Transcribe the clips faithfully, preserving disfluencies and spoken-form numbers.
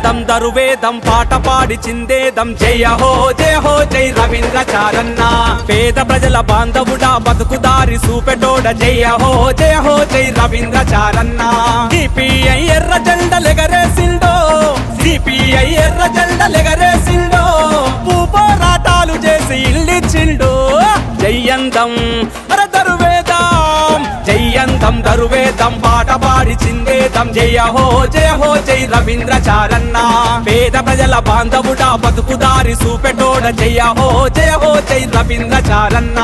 జయందం దరువేదం పాట పాడి చిందేదం జయ హో జయ హో జై రవీంద్రచారన్న పేద ప్రజల బాంధవుడా బతుకుదారి సూపెటోడ జయ హో జయ హో జై రవీంద్రచారన్న సిపిఐ ఎర్ర జెండలెగరేసిండో సిపిఐ ఎర్ర జెండలెగరేసిండో పోరాటాలు చేసి ఇల్లిచ్చిండో జయందం అర దరువేదం జయందం దరువేదం పాట పాడి చిందేదం జయ హో జయ హో జై రవీంద్రచారన్న పేద ప్రజల బాంధవుడా బతుకుదారి సూపెటోడ జయ హో జయ హో జై రవీంద్రచారన్న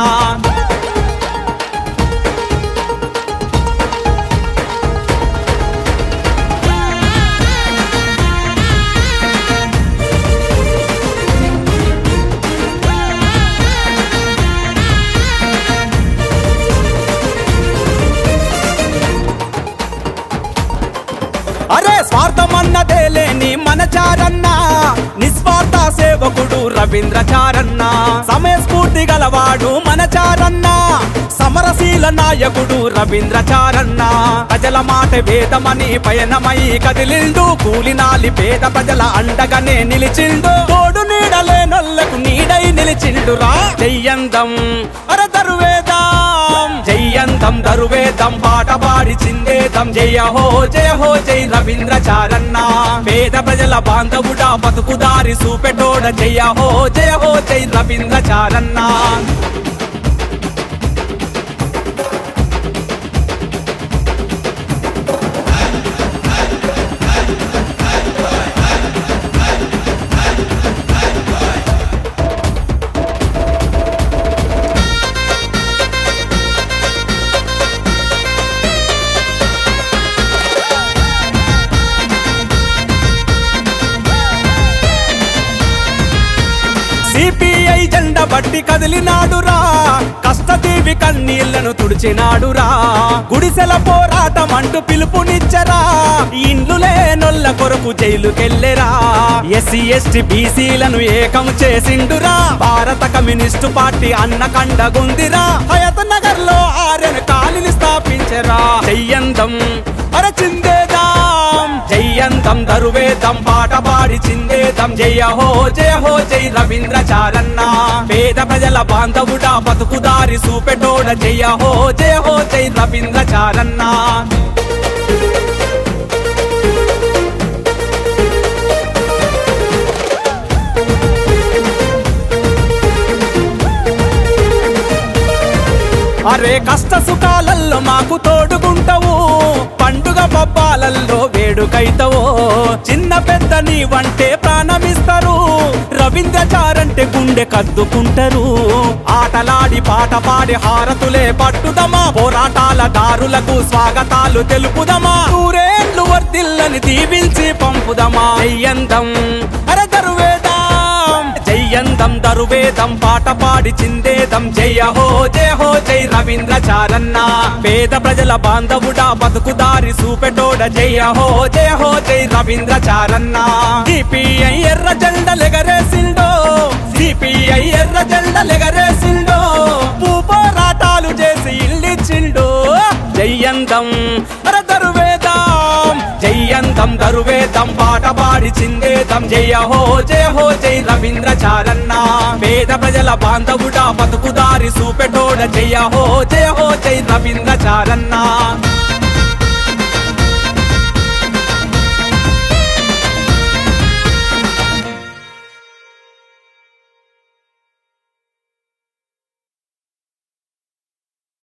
అరే స్వార్థమన్నదే లేని మనచారన్న నిస్వార్థ సేవకుడు రవీంద్రచారన్న సమయస్ఫూర్తి గలవాడు మనచారన్న సమరశీల నాయకుడు రవీంద్రచారన్న ప్రజల మాట వేదమని పయనమై కదిలిండు కూలినాలి పేద ప్రజల అండగానే నిలిచిండు తోడు నీడలే నొల్లకు నీడై నిలిచిండురా జయందం అర దరువేదం జయందం దరువేదం పాట పాడి చిందేదం జయ హో జయ హో జై రవీంద్రచారన్న పేద ప్రజల బాంధవుడా బతుకుదారి సూపెటోడ జయ హో జయ హో జై రవీంద్రచారన్న సిపిఐ జెండా బట్టి కదిలినాడురా కష్టజీవి కన్నీళ్లను తుడిచినాడురా గుడిసెల పోరాటం అంటూ పిలుపునిచ్చరా ఇండ్లు లేనొల్ల కొరకు జైలుకెళ్ళెరా ఎస్సీ ఎస్టీ బీసీలను ఏకం చేసిండురా భారత కమ్యూనిస్టు పార్టీ అన్న కండగుందిరా హయత్ నగర్ లో ఆర్యన కాలిని స్థాపించరా జయందం అర చిందేదాం జయందం దరువేదం పాట పాడి చిందేదం జయ హో జయ హో జై రవీంద్రచారన్న పేద ప్రజల బాంధవుడా బతుకుదారి సూపెటోడ జయ హో జయ హో జై రవీంద్రచారన్న అరే కష్ట సుఖాలల్లో మాకు తోడుగుంటవు పండుగ పబ్బాలల్లో వేడుకైతవో చిన్న పెద్ద నీవంటే ప్రాణమిస్తారు రవీంద్రచారంటే గుండె కద్దుకుంటారు ఆటలాడి పాట పాడి హారతులే పట్టుదమా పోరాటాల దారులకు స్వాగతాలు తెలుపుదమా నూరేండ్లు వర్ధిల్లని దీవించి పంపుదమా జయందం అర దరువేదం జయందం దరువేదం పాట పాడి చిందేదం జయ హో జయ హో జై రవీంద్రచారన్న పేద ప్రజల బాంధవుడా బతుకుదారి సూపెటోడ జయ హో జయ హో జై రవీంద్రచారన్న సిపిఐ ఎర్ర జెండలెగరేసిండో సిపిఐ ఎర్ర జెండలెగరేసిండో పోరాటాలు చేసి ఇల్లిచ్చిండో జయందం అర దరువేదం జయందం దరువేదం పాట పాడి చిందేదం జయ హో జయ హో జై రవీంద్రచారన్న పేద ప్రజల బాంధవుడా బతుకుదారి సూపెటోడ జయ హో జయ హో జై రవీంద్రచారన్న